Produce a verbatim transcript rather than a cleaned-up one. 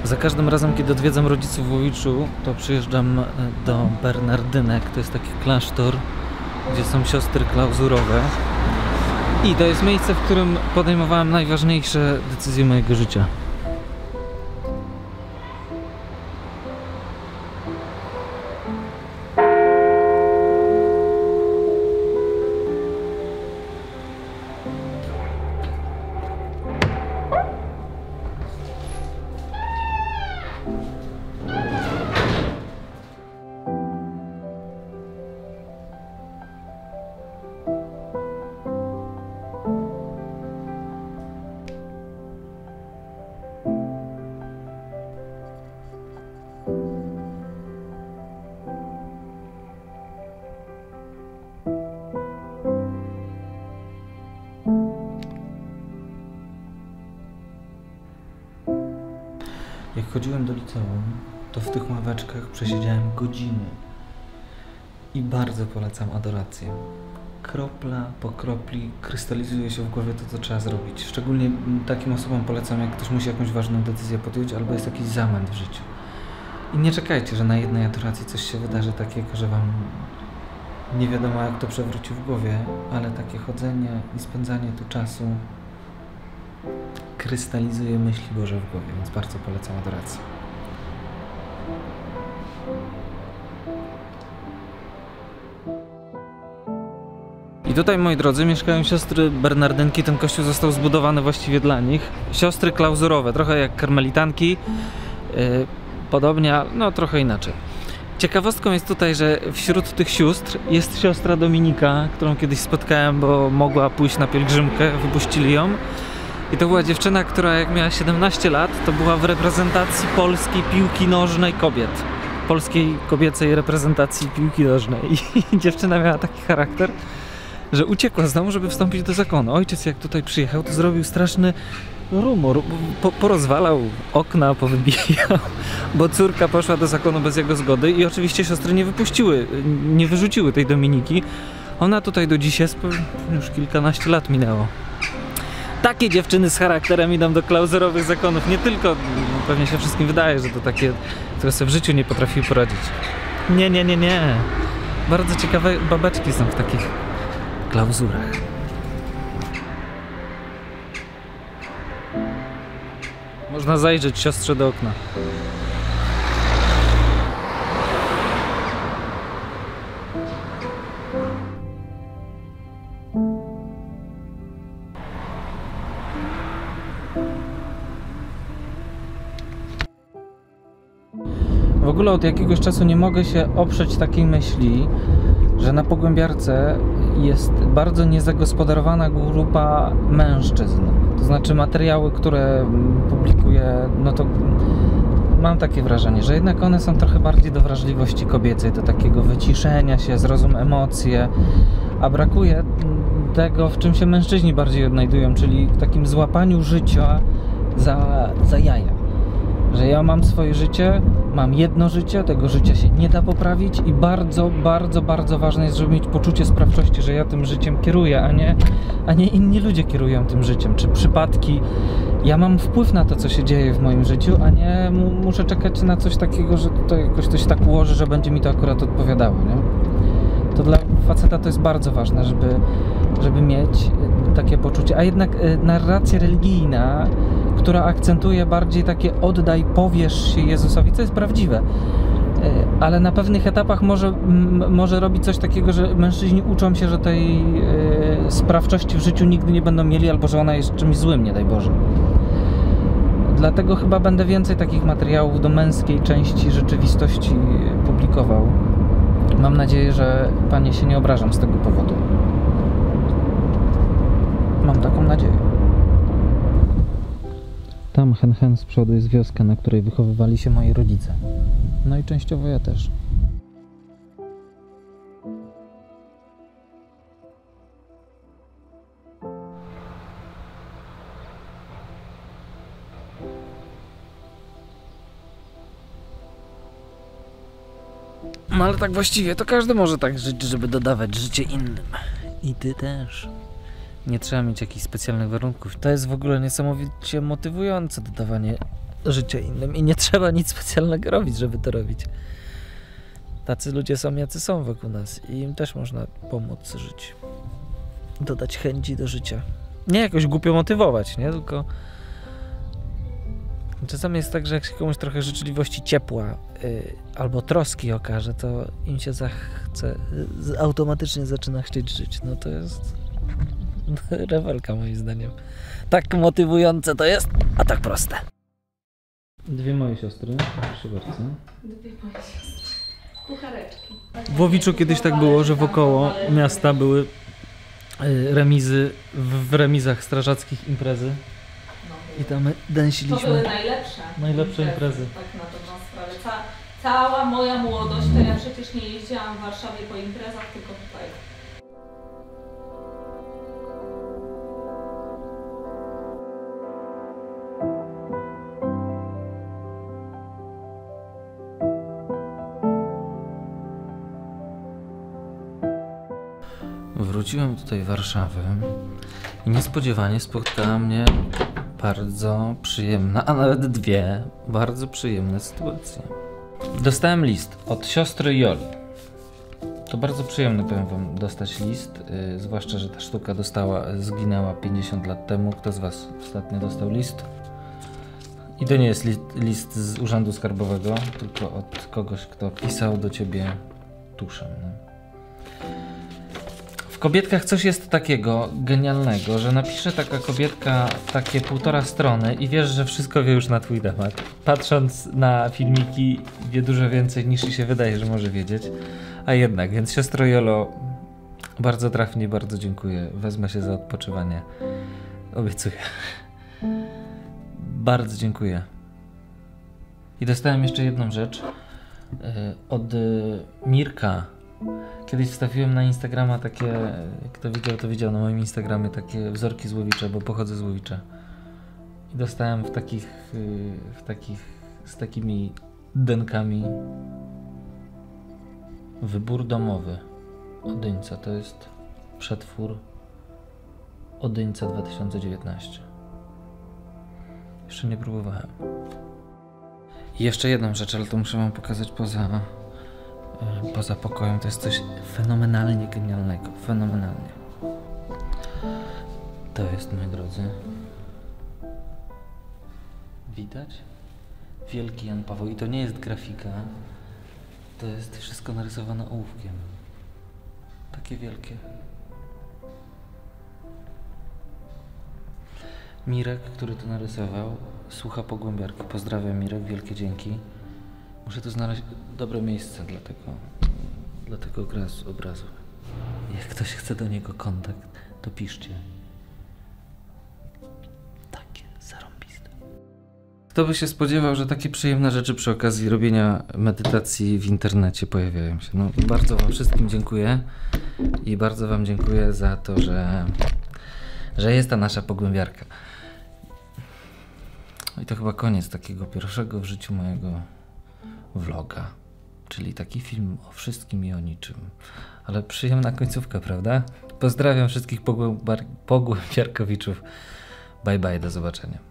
Za każdym razem, kiedy odwiedzam rodziców w Łowiczu, to przyjeżdżam do Bernardynek. To jest taki klasztor, gdzie są siostry klauzurowe. I to jest miejsce, w którym podejmowałem najważniejsze decyzje mojego życia. Jak chodziłem do liceum, to w tych ławeczkach przesiedziałem godziny i bardzo polecam adorację. Kropla po kropli krystalizuje się w głowie to, co trzeba zrobić. Szczególnie takim osobom polecam, jak ktoś musi jakąś ważną decyzję podjąć albo jest jakiś zamęt w życiu. I nie czekajcie, że na jednej adoracji coś się wydarzy takiego, że wam nie wiadomo, jak to przewróci w głowie, ale takie chodzenie i spędzanie tu czasu krystalizuje myśli Boże w głowie, więc bardzo polecam adorację. I tutaj, moi drodzy, mieszkają siostry Bernardynki. Ten kościół został zbudowany właściwie dla nich. Siostry klauzurowe, trochę jak karmelitanki, yy, podobnie, no trochę inaczej. Ciekawostką jest tutaj, że wśród tych sióstr jest siostra Dominika, którą kiedyś spotkałem, bo mogła pójść na pielgrzymkę, wypuścili ją. I to była dziewczyna, która jak miała siedemnaście lat, to była w reprezentacji polskiej piłki nożnej kobiet. Polskiej kobiecej reprezentacji piłki nożnej. I dziewczyna miała taki charakter, że uciekła z domu, żeby wstąpić do zakonu. Ojciec jak tutaj przyjechał, to zrobił straszny rumor. Po, porozwalał okna, powybijał, bo córka poszła do zakonu bez jego zgody i oczywiście siostry nie wypuściły, nie wyrzuciły tej Dominiki. Ona tutaj do dziś jest, już kilkanaście lat minęło. Takie dziewczyny z charakterem idą do klauzurowych zakonów. Nie tylko, pewnie się wszystkim wydaje, że to takie, które sobie w życiu nie potrafiły poradzić. Nie, nie, nie, nie. Bardzo ciekawe babeczki są w takich klauzurach. Można zajrzeć siostrze do okna. W ogóle od jakiegoś czasu nie mogę się oprzeć takiej myśli, że na Pogłębiarce jest bardzo niezagospodarowana grupa mężczyzn. To znaczy materiały, które publikuję, no to mam takie wrażenie, że jednak one są trochę bardziej do wrażliwości kobiecej, do takiego wyciszenia się, zrozum emocje, a brakuje tego, w czym się mężczyźni bardziej odnajdują, czyli w takim złapaniu życia za, za jaja. Że ja mam swoje życie, mam jedno życie, tego życia się nie da poprawić i bardzo, bardzo, bardzo ważne jest, żeby mieć poczucie sprawczości, że ja tym życiem kieruję, a nie, a nie inni ludzie kierują tym życiem, czy przypadki. Ja mam wpływ na to, co się dzieje w moim życiu, a nie mu, muszę czekać na coś takiego, że to jakoś coś tak ułoży, że będzie mi to akurat odpowiadało, nie? To dla faceta to jest bardzo ważne, żeby, żeby mieć takie poczucie, a jednak narracja religijna, która akcentuje bardziej takie oddaj, powierz się Jezusowi, co jest prawdziwe, ale na pewnych etapach może, może robić coś takiego, że mężczyźni uczą się, że tej sprawczości w życiu nigdy nie będą mieli, albo że ona jest czymś złym, nie daj Boże. Dlatego chyba będę więcej takich materiałów do męskiej części rzeczywistości publikował. Mam nadzieję, że panie się nie obrażą z tego powodu. Mam taką nadzieję. Tam hen hen z przodu jest wioska, na której wychowywali się moi rodzice. No i częściowo ja też. No ale tak właściwie to każdy może tak żyć, żeby dodawać życie innym. I ty też. Nie trzeba mieć jakichś specjalnych warunków. To jest w ogóle niesamowicie motywujące dodawanie życie innym i nie trzeba nic specjalnego robić, żeby to robić. Tacy ludzie są, jacy są wokół nas i im też można pomóc żyć. Dodać chęci do życia. Nie jakoś głupio motywować, nie? Tylko czasami jest tak, że jak się komuś trochę życzliwości, ciepła yy, albo troski okaże, to im się zachce, yy, automatycznie zaczyna chcieć żyć. No to jest rewelka moim zdaniem. Tak motywujące to jest, a tak proste. Dwie moje siostry, proszę bardzo. Dwie moje siostry. Kuchareczki. W Łowiczu kiedyś tak było, że wokoło miasta były remizy, w remizach strażackich imprezy. I tam dęsiliśmy. To były najlepsze. Najlepsze imprezy. Tak na dobrą sprawę. Ca cała moja młodość, to ja przecież nie jeździłam w Warszawie po imprezach, tylko tutaj. Wróciłem tutaj w Warszawę i niespodziewanie spotkała mnie bardzo przyjemna, a nawet dwie bardzo przyjemne sytuacje. Dostałem list od siostry Joli. To bardzo przyjemne, powiem wam, dostać list, yy, zwłaszcza, że ta sztuka dostała, zginęła pięćdziesiąt lat temu. Kto z was ostatnio dostał list? I to nie jest list, list z Urzędu Skarbowego, tylko od kogoś, kto pisał do ciebie tuszem. No. W kobietkach coś jest takiego genialnego, że napisze taka kobietka takie półtora strony i wiesz, że wszystko wie już na twój temat. Patrząc na filmiki, wie dużo więcej niż ci się wydaje, że może wiedzieć. A jednak, więc siostro Jolo, bardzo trafnie, bardzo dziękuję. Wezmę się za odpoczywanie. Obiecuję. Bardzo dziękuję. I dostałem jeszcze jedną rzecz yy, od yy, Mirka. Kiedyś wstawiłem na Instagrama takie, kto widział, to widział na moim Instagramie, takie wzorki z Łowicza, bo pochodzę z Łowicza. I dostałem w takich, w takich, z takimi denkami wybór domowy Odyńca. To jest przetwór Odyńca dwa tysiące dziewiętnaście. Jeszcze nie próbowałem. I jeszcze jedną rzecz, ale to muszę wam pokazać poza... poza pokojem. To jest coś fenomenalnie genialnego. Fenomenalnie. To jest, moi drodzy, widać? Wielki Jan Paweł. I to nie jest grafika. To jest wszystko narysowane ołówkiem. Takie wielkie. Mirek, który to narysował, słucha pogłębiarki. Pozdrawiam, Mirek, wielkie dzięki. Muszę tu znaleźć dobre miejsce dla tego, dla tego obrazu. Jak ktoś chce do niego kontakt, to piszcie. Takie zarąbiste. Kto by się spodziewał, że takie przyjemne rzeczy przy okazji robienia medytacji w internecie pojawiają się. No, bardzo wam wszystkim dziękuję i bardzo wam dziękuję za to, że, że jest ta nasza pogłębiarka. I to chyba koniec takiego pierwszego w życiu mojego vloga, czyli taki film o wszystkim i o niczym. Ale przyjemna końcówka, prawda? Pozdrawiam wszystkich pogłębiarkowiczów. Bye bye, do zobaczenia.